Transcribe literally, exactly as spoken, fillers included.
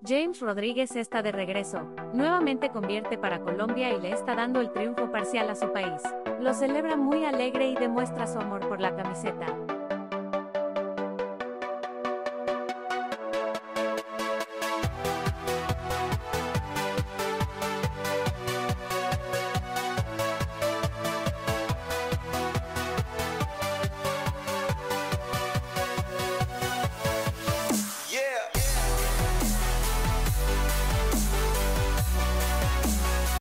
James Rodríguez está de regreso, nuevamente convierte para Colombia y le está dando el triunfo parcial a su país. Lo celebra muy alegre y demuestra su amor por la camiseta.